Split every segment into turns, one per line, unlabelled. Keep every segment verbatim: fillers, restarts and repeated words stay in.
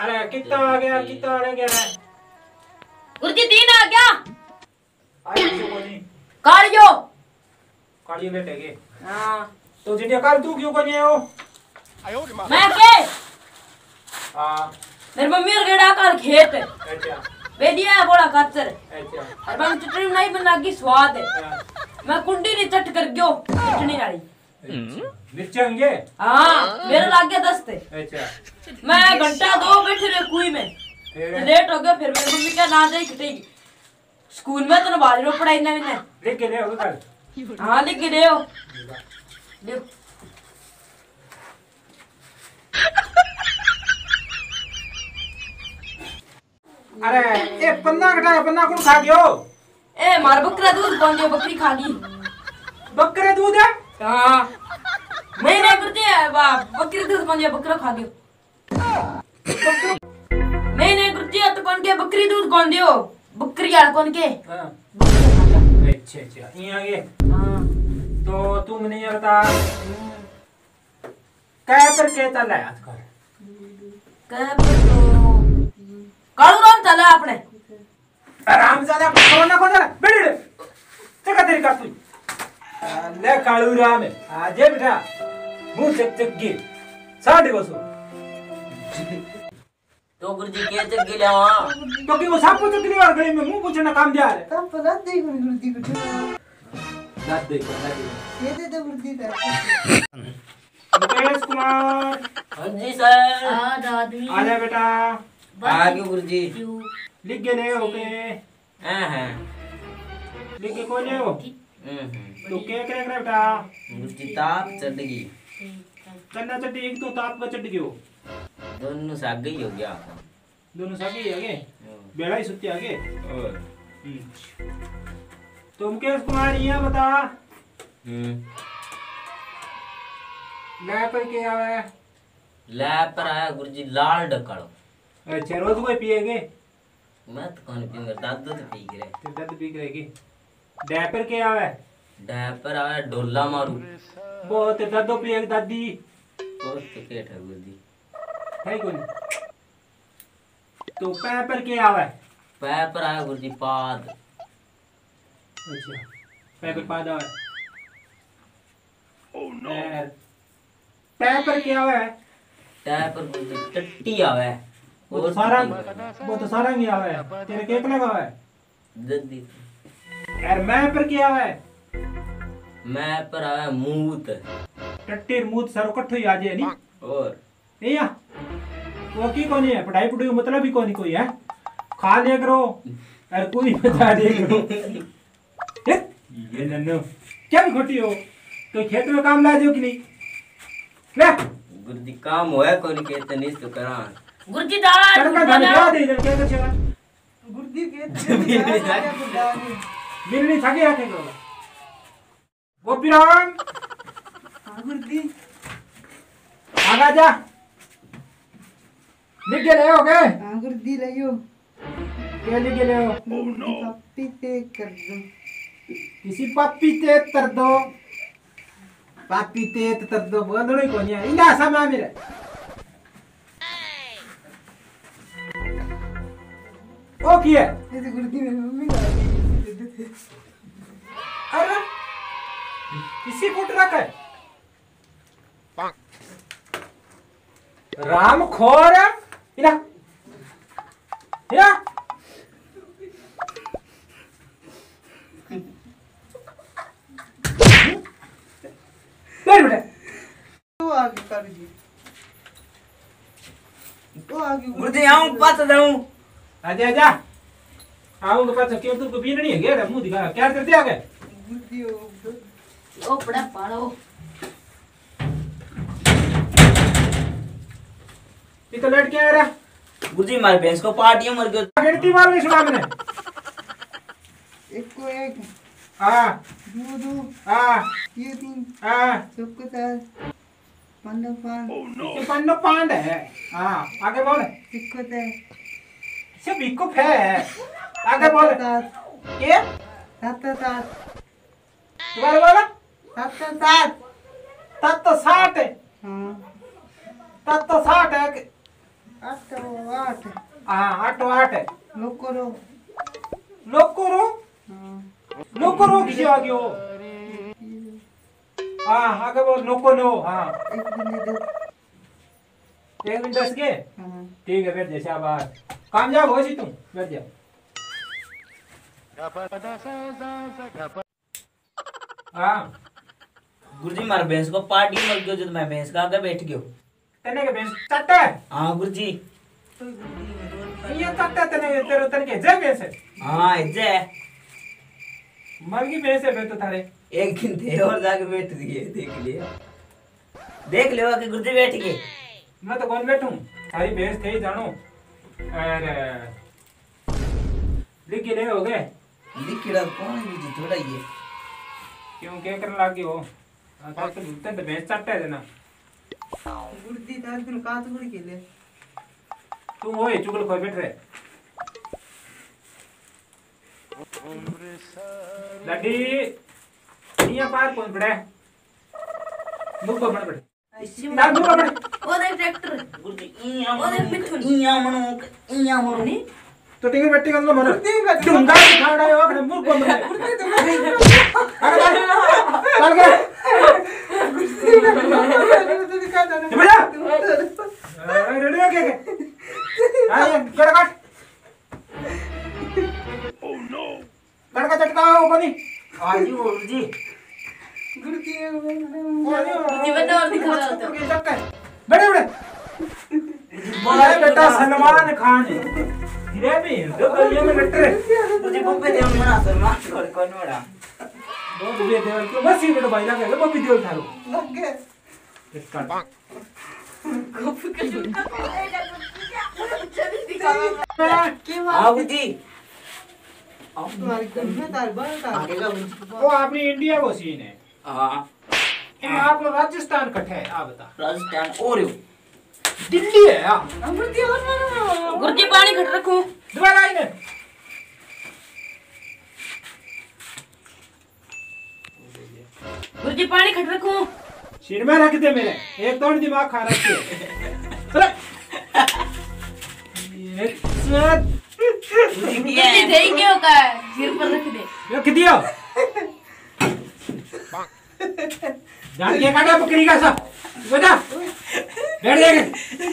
अरे कितना आ गया कितना आ गया
गुरुजी तीन आ गया
आई तो कोनी
कालियो
कालियो लेटे के
हां
तो जिंदे काल तू क्यों कोनी हो
मैं के
हां
मेरी मम्मी और गेड़ा काल खेत
अच्छा
बेदिया है बोला कच्चर
अच्छा
और मैं चटनी नहीं बना की स्वाद है मैं कुंडी नहीं चट कर गयो चटनी डाली
निचंगे
हां मेरे लाग गया दस्ते
अच्छा
मैं घंटा दो बैठे रहे कुई में लेट हो गया फिर मेरी मम्मी क्या ना जाई खटेगी स्कूल में तो बाजरो पढ़ाई ना मैंने
लिख के ले हो कल
हां लिख के ले हो ले
अरे ए पन्ना कटा पन्ना कौन खा गयो
ए मार बकरा दूध कौन दियो बकरी खा गई
बकरे दूध है
हां नहीं नहीं गुरुजी बकरी दूध कौन दियो बकरा खा गयो नहीं नहीं गुरुजी तो कौन के बकरी दूध कौन दियो बकरी यार कौन के
हां अच्छा अच्छा ये आगे
हां
तो तुम नहीं बता काय पर कहता ले आजकल
काय पर तो कालू राम चला आपने
आराम ज्यादा कोना कोना बैठ चका तेरी का तू ले कालू राम आजे बेटा मुंह चक चक के साढ़े बसो
तो गुरुजी के चक गिला हां
तो कि वो सब कुछ कितनी बार गली में मुंह पूछना काम दिया है
तब पता दे गुरुजी को
दाद दे दाद दे
ये दे दे गुरुजी का
मुकेश कुमार
हां जी सर हां दादी
आजा बेटा
आ गयो गुरुजी
लिख के ले ओके
हां हां
लिख के कोने हो
हम्म
तो क्या करे बेटा
गुरुजी ताप चढ़ गई
चन्ना चट्टी एक तो ताप का चढ़ गयो
दोनों साग ही हो गया
दोनों सागे ही आगे बेड़ा ही सुत्ती आगे
और
तो मुकेश कुमार ये बता
हम्म
ले पर के आवे
ले पर आया गुरुजी लाल ढकालो
अच्छा रोज कोई पिएगे
मैं तो कौन पीऊंगा दादू तो पी गए
तो दर्द पी रहेगी डैपर के आवे
डैपर आया ढोला मारू
बहुत दर्दो पिएगी दादी
बहुत तो पेट है गुरुजी
है कौन तो पैपर के आवे
पैपर आया गुरुजी पाद
अच्छा पैपर पाद आवे ओह नो पैपर के आवे
टैपर गुरुजी टट्टी आवे
वो तो सारा वो तो सारा ही आवे तेरे केक लगा है
दद्दी
यार मैं पर क्या आवे
मैं पर आया मूत
टट्टी मूत सर इकट्ठो ही आ जाए नी
और
नहीं या वो की कोनी है पढ़ाई पढ़ाई मतलब ही कोनी कोई है खा ले करो और कोई बता दे करो ये नन्नो क्या भी खोटी हो तो खेत में काम ला दियो कि नहीं ले
गुरुजी काम होया कोनी कहते नहीं तो करा गुरुजी दाल
तड़का डाल दे इधर क्या कर छेगा
गुरुजी के
बिल्ली थके रखे करो गोपीराम
हां गुरुजी
आगा जा लिख के ले हो गए
हां गुरुजी लियो
क्या लिख के ले हो
पप्पी पे कर दो
किसी पप्पी ते तर दो पापी ते तर दो बोल रही कोनी है इंदा sama मेरे ओ किए
ये तो गुरुजी मेरी मम्मी का
अरे किसी फुट रखा है राम खोर इना इना बैठ बेटा
तो आगे कर जी तो आगे
गुरुजी आऊं पास जाऊं
आजा आजा आऊंगा पास क्यों तुमको बीन नहीं है क्या मुंह दिखा क्या करते आगे
गुरुजी
ओ बड़ा पाड़ो
ये तो लट क्या रहा
गुरुजी मार भैंस को पार्टियां मर गयो
गिनती मार गई सुना मैंने
एक को एक
हां
दो दो
हां
ये तीन
हां
सबको चार पंद्रह पाँच
ये पन्नो पांड है हां आगे बोल
इक्को चार
सब इको फे आगे बोल
सात
के
सात सात
दोबारा बोला
सात सात
तब तो साठ है
हाँ
तब तो साठ है
आठ आठ
हाँ आठो आठ है
लोग करो
लोको रो
हाँ
लोको रो किसे आ गयो हाँ आगे बोल लोको नो हाँ
एक मिनट दस
एक मिनट दस के
हाँ
ठीक है बैठ जा शाबाश कामयाब हो सी तुम बैठ जा हाँ
गुरुजी मार भैंस को पार्टी मिल गयो जो मैं भैंस का आगे बैठ गयो
तने के बेंस चट्टा है
हाँ गुरुजी
ये चट्टा तने तेरे तने के जय बेंस है
हाँ इज्जे
मर की बेंस है बे तो थारे
एक दिन थे और जाके बैठ गए देख लिया देख लियो कि गुरुजी बैठ गए
मैं तो कौन बैठूं थारी बेंस थे ही जानो अरे लिख के ले हो गए
लिखिड़ा कौन है गुरुजी थोड़ा ये
क्यों क्या करने लगी हो आता तो भूतन तो बेंस चट्टा है ना
गुर्दी दाल दिन कात गुड़ के ले
तुम होए चुगल खोई बैठ रहे लड्डी निया पार कौन पड़े मुंह को बड़ पड़े ना मुंह को पड़े
ओ देख ट्रैक्टर
गुरुजी इया
ओ देख मिथुन
इया मनो इया मनो
नहीं
तो ठीक है बैठी कर लो मनो डूंगा खाड़ा है ओकरे मुंह को बड़े चल गया बजा रेडी हो गया हां ये कड़ काट ओह नो लड़का चटकाओ कोनी
आज ही गुरुजी
गुर्दी
जीवन और दिखा रहा था
बड़े बड़े बोला बेटा सलमान खान धीरे भी दो गलियों में लट रहे
गुरुजी बम्बे देवन मना सर मार छोड़ कौन बड़ा
बहुत भी देवल तो बस ही बेटा भाई लगे वो भी देवल थारो
लग गए
इसका
हाँ गुरुजी
तुम्हारी कन्या तार बाल तार
आगे का गुरुजी
वो अपनी इंडिया को सीन है
हाँ
इन आप राजस्थान कट्ठे है आप बता
राजस्थान और यो
दिल्ली है हां
गुर्दी और मारो
गुरुजी पानी खट रखो
दोबारा आई ने
गुरुजी पानी खट रखो
सिर में रख दे मेरे एक दौड़ दिमाग खा रखे चल ये सत
गुरुजी दे क्या होगा सिर पर रख दे
रख दिया जान के काटा बकरी का सा बता बैठ जाएगा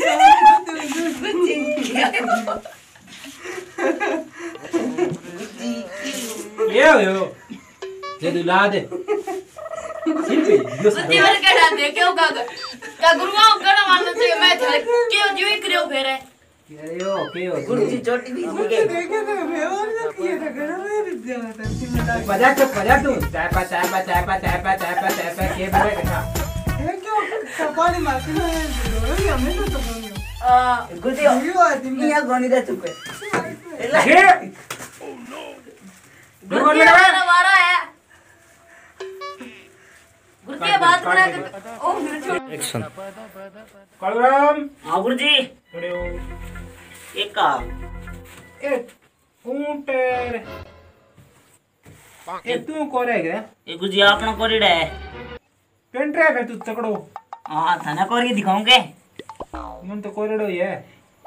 ये यो ये दुला दे सिर पे जो
गुरुजी वाले क्या डाल दे क्या होगा क्या गुरुआ करना मानना चाहिए मैं था क्यों जो ही करियो फिर है
अरे यो के यो
गुरुजी चोटी भी जी गई
देखे तो मैं और जाती है ना घर में भी जाता है सिमटा
बजा तो बजा तू चाय पा चाय पा चाय पा चाय पा चाय पा चाय पा के बोले कथा
ये क्यों सपाली मारती है ये हमें तो तो बोलियो
आ
गुरुजी
यो आदमी
इया गोनी दे चुके एला
ये
गुरुजी हमारा वारा है गुरुजी बात करा कर ओ गुरुजी
एक्शन
कलराम
हाँ गुरुजी
खड़े हो
एक का
ए ऊंट रे ए तू कोरे गया
ये गुरुजी आपना कोरिडा है
पेंट रे पे तू तकड़ो
हाँ थाना कोर के दिखाऊंगे
मन तो कोरेडो ही है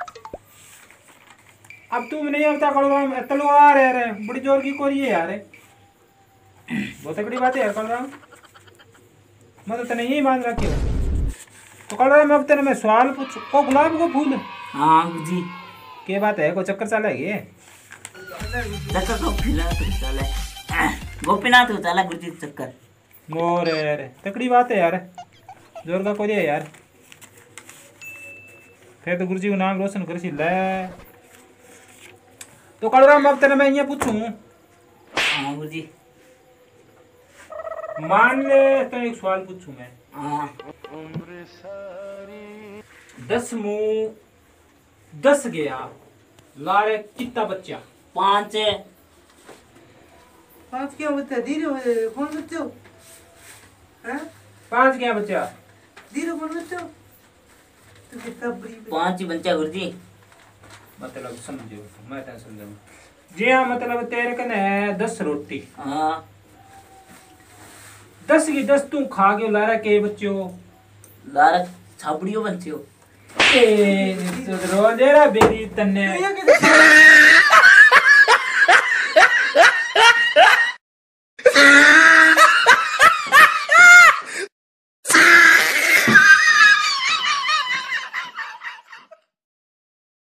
अब तू नहीं आता कलराम तलवार है रे बड़ी जोर की कोरी है यार बहुत तगड़ी बात है यार कलराम मैं तो तने यही मान रखी हो तो कलराम अब तेरे मैं सवाल पूछ को गुलाब को फूल
हाँ गुरुजी
के बात है को चक्कर चला है
चक्कर को फिला तो चले गोपीनाथ को चला गुरुजी चक्कर
मोर यार तकड़ी बात है यार जोर का कोई है यार फिर तो गुरुजी को नाम रोशन कर सी ले तो कलराम अब तेरे मैं ये पूछूं
हाँ गुरुजी
मान ले तो एक सवाल पूछूं मैं
हाँ
दस मुंह दस गया लारे कितना बच्चा
पांच
पांच क्या बच्चा धीरे कौन बच्चो हैं
पांच गया बच्चा
धीरे कौन बच्चो तो कितना बड़ी
पांच ही बच्चा गुरुजी
मतलब समझो मैं तेन समझाऊं जी हाँ मतलब तेरे कने है दस रोटी
हाँ
दस की दस तू खा गयो लारा के बच्चो
लारा छाबड़ियो बच्चो
ए सुधरो जेरा बेरी तन्ने
ये किती